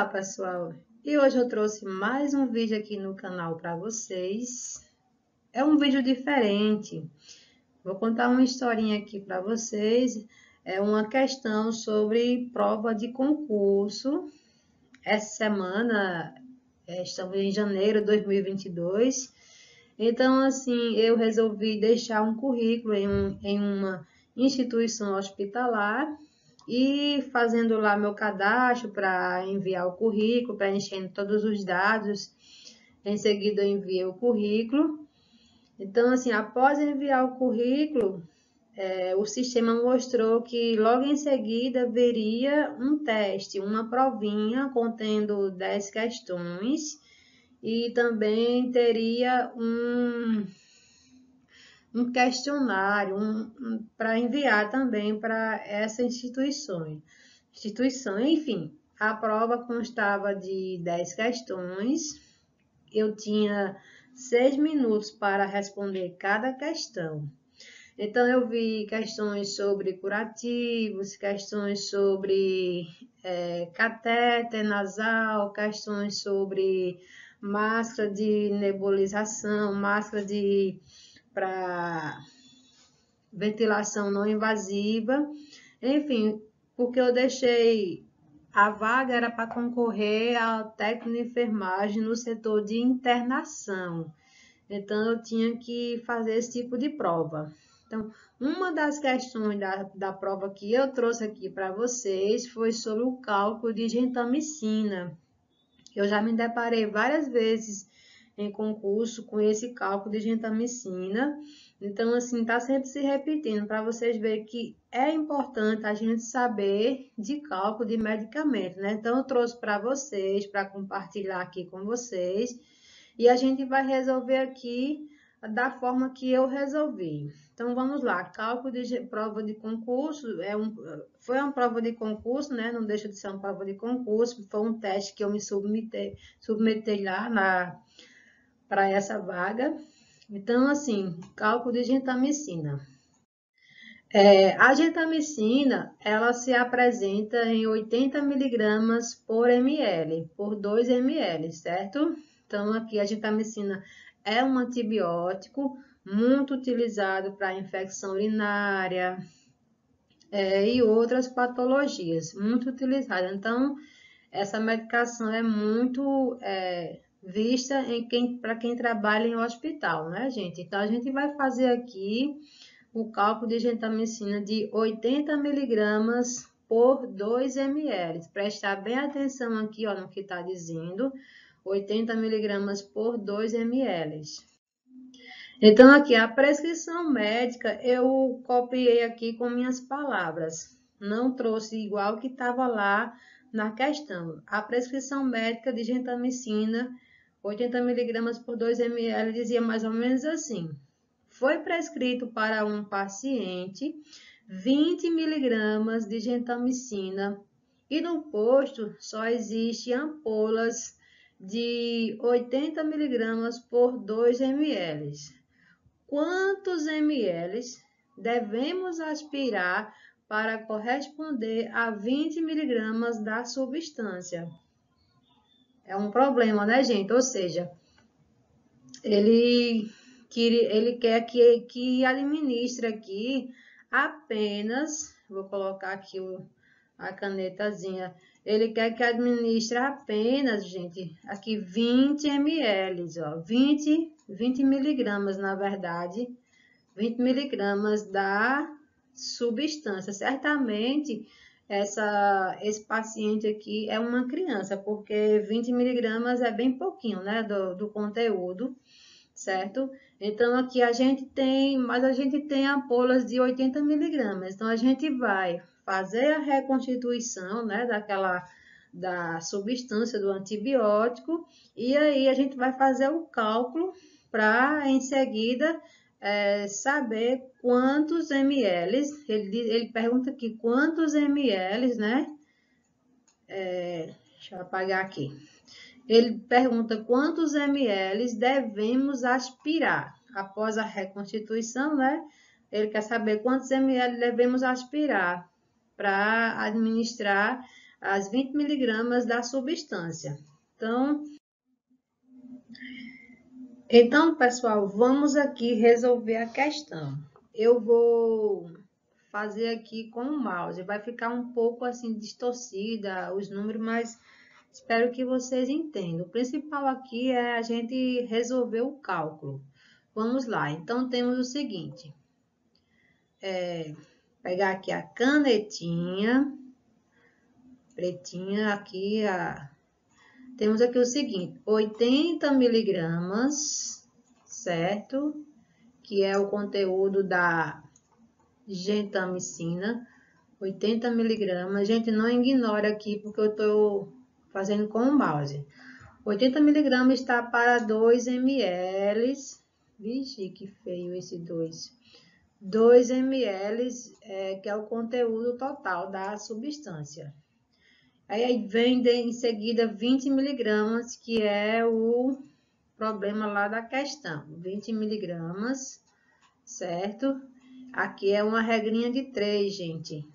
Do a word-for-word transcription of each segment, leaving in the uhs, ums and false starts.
Olá, pessoal! E hoje eu trouxe mais um vídeo aqui no canal para vocês. É um vídeo diferente. Vou contar uma historinha aqui para vocês. É uma questão sobre prova de concurso. Essa semana, é, estamos em janeiro de dois mil e vinte e dois. Então, assim, eu resolvi deixar um currículo em, um, em uma instituição hospitalar. E fazendo lá meu cadastro para enviar o currículo, preenchendo todos os dados, em seguida eu enviei o currículo. Então, assim, após enviar o currículo, é, o sistema mostrou que logo em seguida viria um teste, uma provinha contendo dez questões e também teria um... um questionário um, um, para enviar também para essa instituição. instituição. Enfim, a prova constava de dez questões, eu tinha seis minutos para responder cada questão. Então, eu vi questões sobre curativos, questões sobre é, catéter nasal, questões sobre máscara de nebulização, máscara de para ventilação não invasiva, enfim, porque eu deixei a vaga era para concorrer ao técnico de enfermagem no setor de internação, então eu tinha que fazer esse tipo de prova. Então, uma das questões da, da prova que eu trouxe aqui para vocês foi sobre o cálculo de gentamicina. Eu já me deparei várias vezes em concurso com esse cálculo de gentamicina. Então, assim, tá sempre se repetindo para vocês verem que é importante a gente saber de cálculo de medicamento, né? Então, eu trouxe para vocês, para compartilhar aqui com vocês. E a gente vai resolver aqui da forma que eu resolvi. Então, vamos lá. Cálculo de prova de concurso, é um, foi uma prova de concurso, né? Não deixa de ser uma prova de concurso. Foi um teste que eu me submeti, submeti lá na... para essa vaga. Então, assim, cálculo de gentamicina. É, a gentamicina, ela se apresenta em oitenta miligramas por ml, por dois mililitros, certo? Então, aqui a gentamicina é um antibiótico muito utilizado para infecção urinária é, e outras patologias, muito utilizado. Então, essa medicação é muito... É, vista em quem, para quem trabalha em hospital, né, gente? Então, a gente vai fazer aqui o cálculo de gentamicina de oitenta miligramas por dois mililitros. Prestar bem atenção aqui, ó, no que está dizendo, oitenta miligramas por dois mililitros. Então, aqui, a prescrição médica, eu copiei aqui com minhas palavras. Não trouxe igual que estava lá na questão. A prescrição médica de gentamicina oitenta miligramas por dois mililitros, dizia mais ou menos assim: foi prescrito para um paciente vinte miligramas de gentamicina e no posto só existe ampolas de oitenta miligramas por dois mililitros. Quantos ml devemos aspirar para corresponder a vinte miligramas da substância? É um problema, né, gente? Ou seja, ele, ele quer que, que administre aqui apenas, vou colocar aqui o, a canetazinha, ele quer que administre apenas, gente, aqui vinte mililitros, ó, vinte, vinte miligramas, na verdade, vinte miligramas da substância. Certamente, Essa, esse paciente aqui é uma criança, porque vinte miligramas é bem pouquinho, né, do, do conteúdo, certo? Então, aqui a gente tem, mas a gente tem ampolas de oitenta miligramas. Então, a gente vai fazer a reconstituição, né, daquela, da substância do antibiótico, e aí a gente vai fazer o cálculo para, em seguida, É, saber quantos ml, ele, ele pergunta aqui quantos ml, né? É, deixa eu apagar aqui. Ele pergunta quantos ml devemos aspirar após a reconstituição, né? Ele quer saber quantos ml devemos aspirar para administrar as vinte miligramas da substância. Então, então, pessoal, vamos aqui resolver a questão. Eu vou fazer aqui com o mouse. Vai ficar um pouco assim distorcida os números, mas espero que vocês entendam. O principal aqui é a gente resolver o cálculo. Vamos lá. Então, temos o seguinte. É, pegar aqui a canetinha pretinha aqui, a... temos aqui o seguinte, oitenta miligramas, certo? Que é o conteúdo da gentamicina, oitenta miligramas. Gente, não ignora aqui, porque eu estou fazendo com o mouse. oitenta miligramas está para dois mililitros. Vixe, que feio esse dois. dois mililitros, é, que é o conteúdo total da substância. Aí vem de, em seguida vinte miligramas, que é o problema lá da questão. vinte miligramas, certo? Aqui é uma regrinha de três, gente.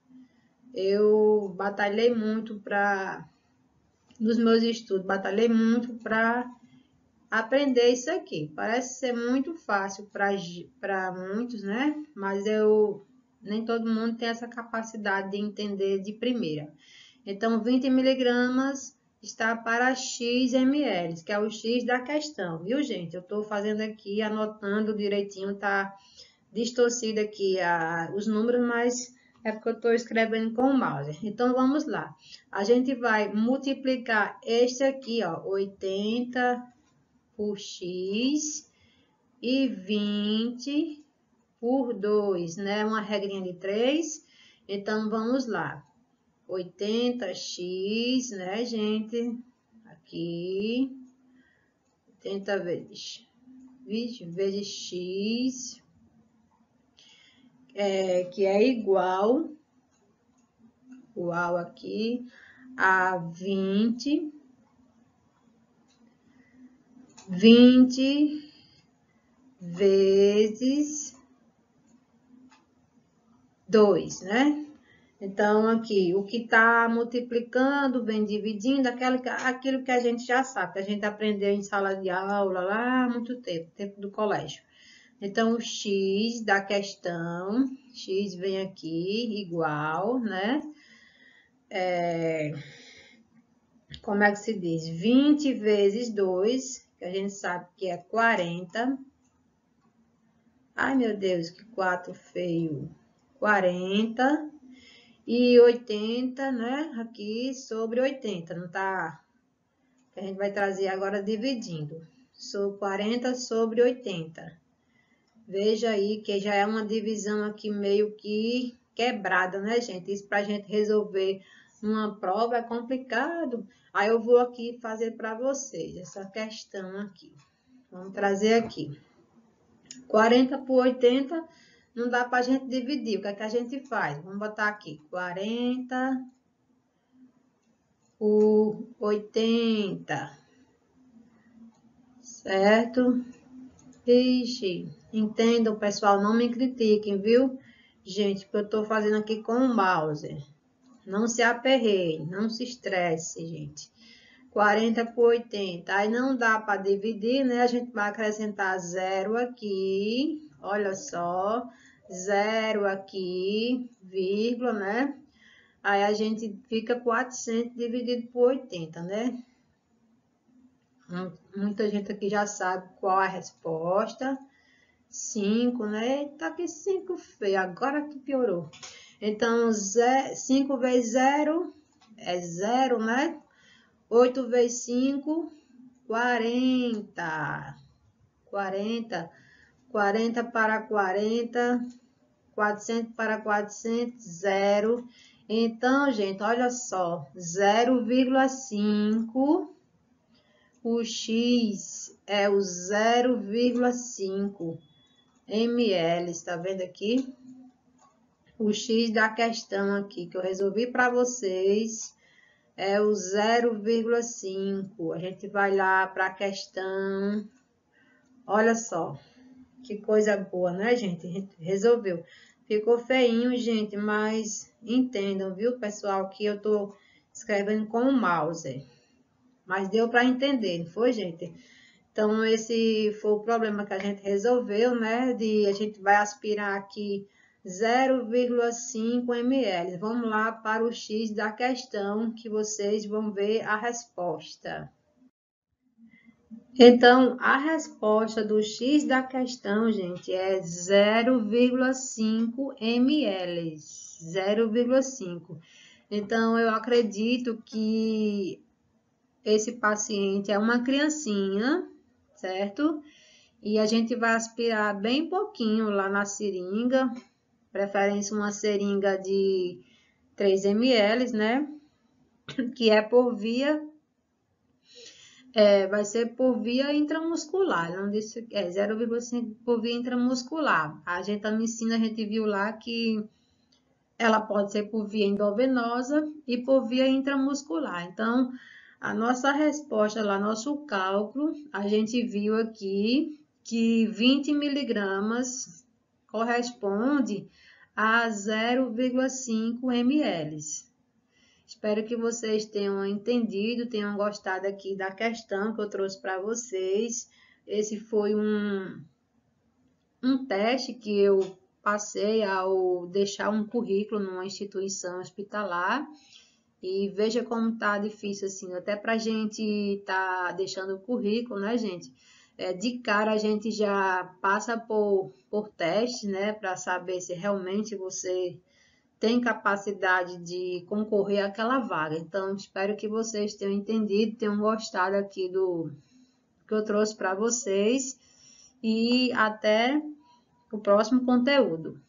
Eu batalhei muito para, nos meus estudos, batalhei muito para aprender isso aqui. Parece ser muito fácil para muitos, né? Mas eu, nem todo mundo tem essa capacidade de entender de primeira. Então, vinte miligramas está para X ml, que é o X da questão, viu, gente? Eu estou fazendo aqui, anotando direitinho, tá distorcido aqui a, os números, mas é porque eu estou escrevendo com o mouse. Então, vamos lá. A gente vai multiplicar este aqui, ó, oitenta por X e vinte por dois, né? Uma regrinha de três. Então, vamos lá. oitenta x, né, gente? Aqui. oitenta vezes vinte vezes x, é, que é igual, igual aqui, a vinte. vinte vezes dois, né? Então, aqui, o que está multiplicando, vem dividindo, aquilo, aquilo que a gente já sabe, que a gente aprendeu em sala de aula lá há muito tempo, tempo do colégio. Então, o x da questão, x vem aqui, igual, né? É, como é que se diz? vinte vezes dois, que a gente sabe que é quarenta. Ai, meu Deus, que quatro feio. quarenta. E oitenta, né? Aqui sobre oitenta, não tá? A gente vai trazer agora dividindo. Sobre quarenta sobre oitenta. Veja aí que já é uma divisão aqui meio que quebrada, né, gente? Isso pra gente resolver uma prova é complicado. Aí eu vou aqui fazer para vocês essa questão aqui. Vamos trazer aqui. quarenta por oitenta. Não dá para a gente dividir. O que é que a gente faz? Vamos botar aqui. quarenta por oitenta. Certo? Ixi, entendam, pessoal. Não me critiquem, viu? Gente, que eu estou fazendo aqui com o mouse. Não se aperreie. Não se estresse, gente. quarenta por oitenta. Aí não dá para dividir, né? A gente vai acrescentar zero aqui. Olha só. Zero aqui, vírgula, né? Aí a gente fica quatrocentos dividido por oitenta, né? Muita gente aqui já sabe qual é a resposta. cinco, né? Eita, que cinco feio. Agora que piorou. Então, cinco vezes zero é zero, né? oito vezes cinco, quarenta. quarenta. quarenta para quarenta. quatrocentos para quatrocentos, zero. Então, gente, olha só, zero vírgula cinco, o x é o zero vírgula cinco ml, tá vendo aqui? O x da questão aqui, que eu resolvi para vocês, é o zero vírgula cinco. A gente vai lá para a questão, olha só, que coisa boa, né, gente? A gente resolveu. Ficou feinho, gente, mas entendam, viu, pessoal, que eu tô escrevendo com o mouse. Mas deu para entender, não foi, gente? Então, esse foi o problema que a gente resolveu, né? De a gente vai aspirar aqui zero vírgula cinco mililitros. Vamos lá para o X da questão, que vocês vão ver a resposta. Então, a resposta do X da questão, gente, é zero vírgula cinco mililitros. zero vírgula cinco. Então, eu acredito que esse paciente é uma criancinha, certo? E a gente vai aspirar bem pouquinho lá na seringa, preferência uma seringa de três mililitros, né? Que é por via, é, vai ser por via intramuscular, não disse, é zero vírgula cinco por via intramuscular. A gente a medicina, a gente viu lá que ela pode ser por via endovenosa e por via intramuscular. Então, a nossa resposta lá, nosso cálculo, a gente viu aqui que vinte miligramas corresponde a zero vírgula cinco mililitros. Espero que vocês tenham entendido, tenham gostado aqui da questão que eu trouxe para vocês. Esse foi um, um teste que eu passei ao deixar um currículo numa instituição hospitalar. E veja como tá difícil, assim, até pra gente tá deixando o currículo, né, gente? É, de cara a gente já passa por, por testes, né, para saber se realmente você tem capacidade de concorrer àquela vaga. Então, espero que vocês tenham entendido, tenham gostado aqui do que eu trouxe para vocês. E até o próximo conteúdo.